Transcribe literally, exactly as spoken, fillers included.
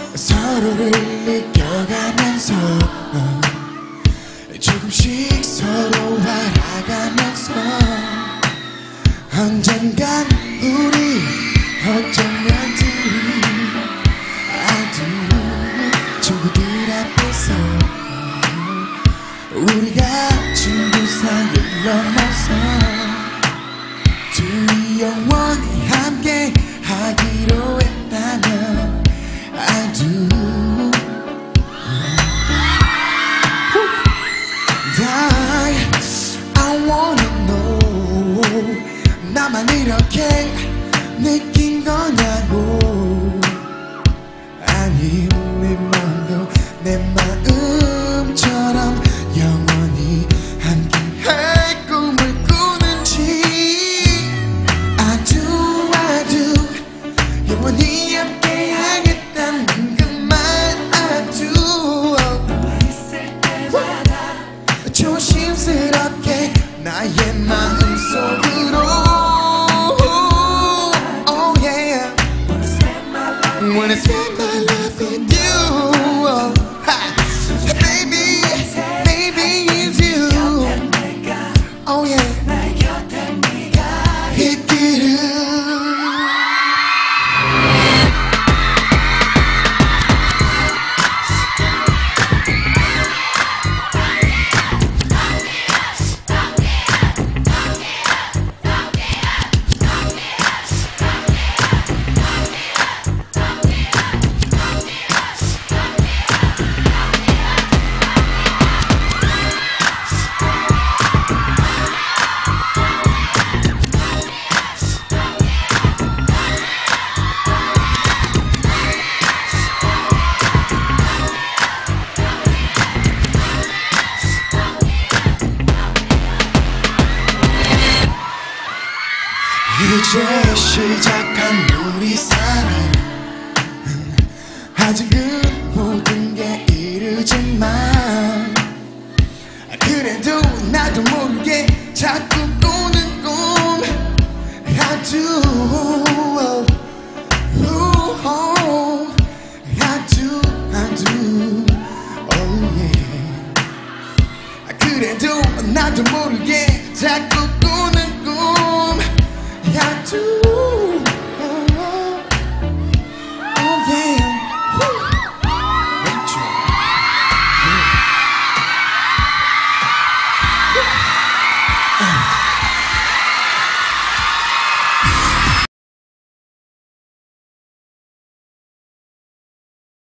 서로를 느껴가면서 조금씩 서로 알아가면서 언젠간 우리 어쩌면 둘이 아두 친구들 앞에서 우리가 친구 사이를 넘어서 둘이 영원히 함께 하기로 했다면 I do. Die, I wanna know. 나만 이렇게 느낀 거냐고. 아니 내 맘도 내 마음처럼 영원히 함께할 꿈을 꾸는지. I do, I do. 영원히 함께 하겠다는 그말 I do. 조심스럽게 나의 마음속으로 Oh yeah, wanna spend my life with you. Ha. Baby, baby it's you. Oh yeah, 이끌은 이제 시작한 우리 사랑. 아직은 모든 게 이르지만 그래도 나도 모르게 자꾸 꾸는 꿈 I do. Ooh, I do, I do. Oh yeah. 그래도 나도 모르게 자꾸